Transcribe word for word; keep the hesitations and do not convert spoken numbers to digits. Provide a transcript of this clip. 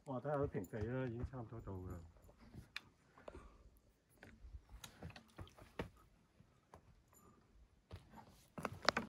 哇，睇下都平地啦，已經差唔多到㗎。